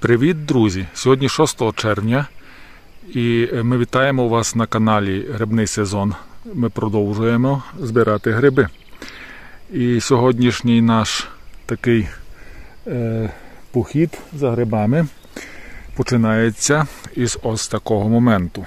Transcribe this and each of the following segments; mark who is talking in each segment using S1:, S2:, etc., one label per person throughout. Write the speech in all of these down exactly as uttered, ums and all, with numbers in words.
S1: Привіт, друзі! Сьогодні шостого червня і ми вітаємо вас на каналі Грибний сезон. Ми продовжуємо збирати гриби. І сьогоднішній наш такий е, похід за грибами починається із ось такого моменту.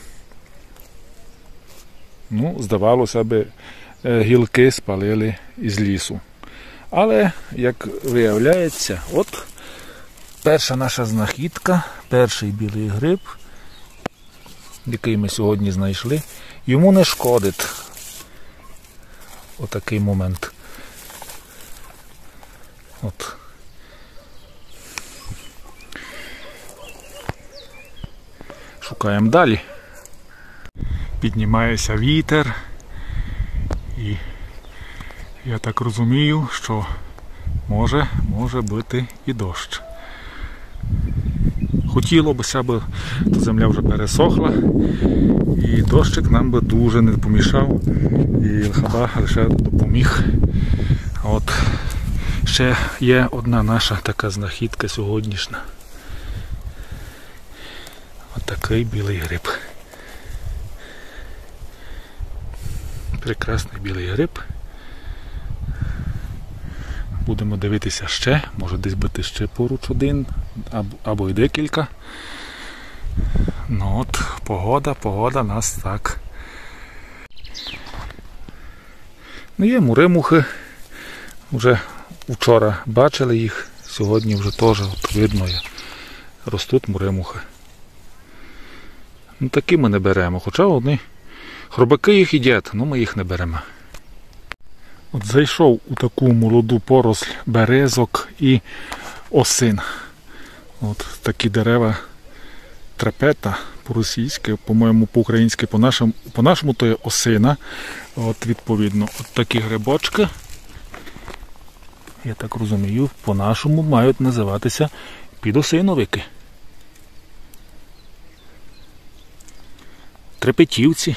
S1: Ну, здавалося б, гілки спалили із лісу. Але, як виявляється, от перша наша знахідка, перший білий гриб, який ми сьогодні знайшли, йому не шкодить отакий момент. От. Шукаємо далі. Піднімається вітер і я так розумію, що може, може бути і дощ. Хотіло б, аби земля вже пересохла і дощик нам би дуже не помішав і хаба лише допоміг. От ще є одна наша така знахідка сьогоднішня. Отакий білий гриб. Прекрасний білий гриб. Будемо дивитися ще, може десь бути ще поруч один, або, або й декілька. Ну от, погода, погода нас так. Ну є мури-мухи, вже вчора бачили їх, сьогодні вже теж от видно є. Ростуть мури-мухи. Ну такі ми не беремо, хоча вони, хробаки їх їдять, але ми їх не беремо. От зайшов у таку молоду поросль березок і осин. От такі дерева трапета по-російськи, по-моєму, по-українськи, по-нашому, по-нашому то є осина. От відповідно, от такі грибочки, я так розумію, по-нашому мають називатися підосиновики. Трепетівці.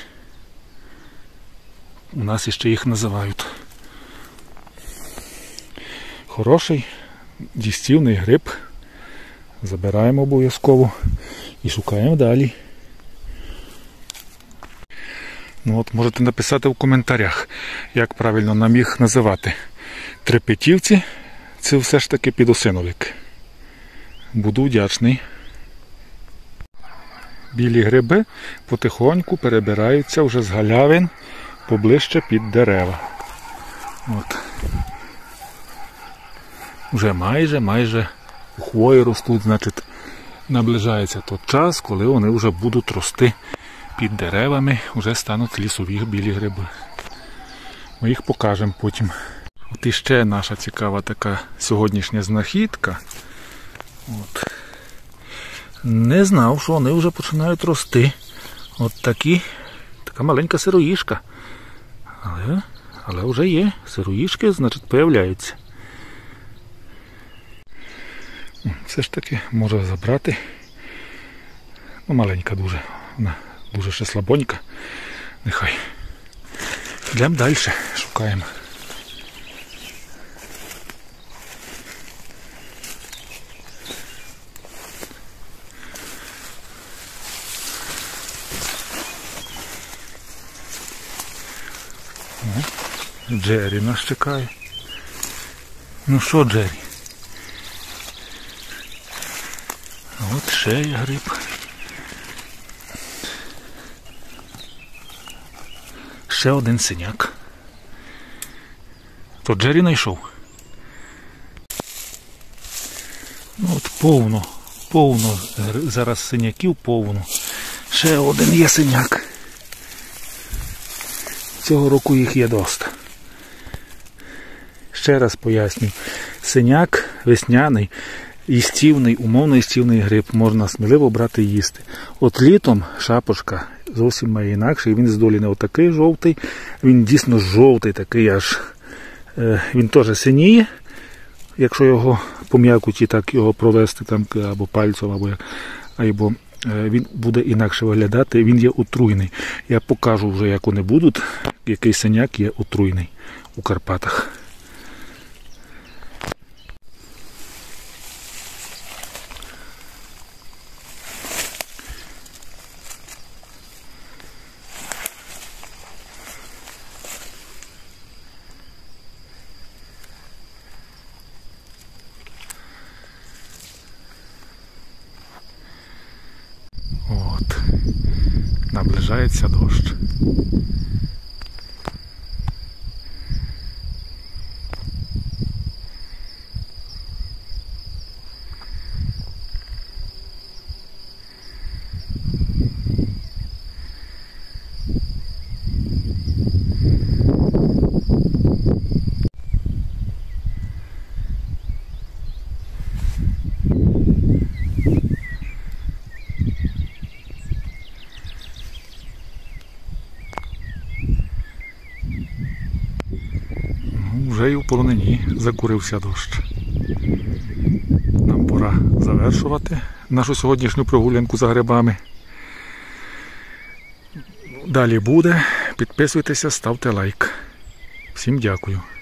S1: У нас іще їх називають. Хороший, дістівний гриб. Забираємо обов'язково і шукаємо далі. Ну от, можете написати в коментарях, як правильно нам їх називати. Трепетівці – це все ж таки підосиновик. Буду вдячний. Білі гриби потихоньку перебираються вже з галявин поближче під дерева. От. Вже майже, майже у хвої ростуть, значить, наближається той час, коли вони вже будуть рости під деревами, вже стануть лісові білі гриби. Ми їх покажемо потім. От іще наша цікава така сьогоднішня знахідка. От. Не знав, що вони вже починають рости. От такі, така маленька сироїшка. Але, але вже є. Сироїшки, значить, появляються. Все ж таки може забрати. Ну, маленька дуже. Вона дуже ще слабонька. Нехай. Йдемо далі, шукаємо. Джері нас чекає. Ну що, Джері? От ще є гриб. Ще один синяк. То Джері знайшов. Ну от повно, повно, зараз синяків повно. Ще один є синяк. Цього року їх є доста. Ще раз поясню. Синяк весняний, їстівний, умовно їстівний гриб. Можна сміливо брати і їсти. От літом шапочка зовсім має інакше. Він здолі не отакий жовтий. Він дійсно жовтий, такий аж. Е, він теж синіє. Якщо його по м'якуті так його провести там, або пальцем, або, або е, він буде інакше виглядати. Він є отруйний. Я покажу вже, як вони будуть, який синяк є отруйний у Карпатах. наближається дощ. Вже і в полонині закурився дощ. Нам пора завершувати нашу сьогоднішню прогулянку за грибами. Далі буде. Підписуйтеся, ставте лайк. Всім дякую.